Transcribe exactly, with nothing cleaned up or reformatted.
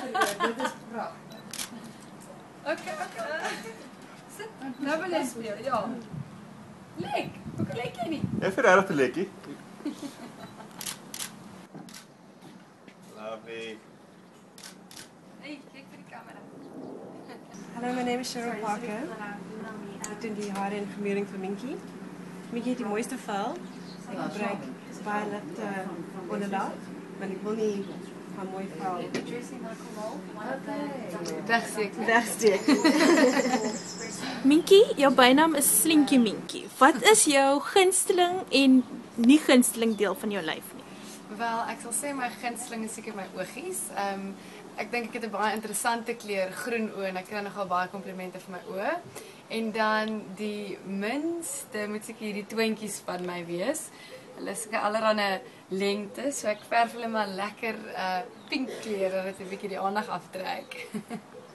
Dit is prachtig. Oké, oké. Sit. Nou wil jy speel, ja. Lek. Hoekom lek jy nie? Jy vir regtig 'n lekkie. Lovely. Hey, kyk vir die kamera. Hallo, my name is Cheryl Parker. Ik doe die haren en vermeuring van Minky. Minky heeft die mooiste vuil. Ik gebruik baie lichte onderlaag, maar ik wil niet haar mooi vuil Wegsteek. wegsteek. Minky, jou bynaam is Slinky Minky. Wat is jou gunsteling en nie gunsteling deel van jou lyf nie? Wel, ek sal sê my gunsteling is seker my oogies. Ehm um, ek dink ek het 'n baie interessante kleur groen oë en ek kry nogal baie komplimente vir my oë. En dan die minste moet seker hierdie twintjies van my wees. Hulle is seker allerhande lengte, so ek verf hulle maar lekker uh pink kleur dat dit 'n bietjie die aandag aftrek.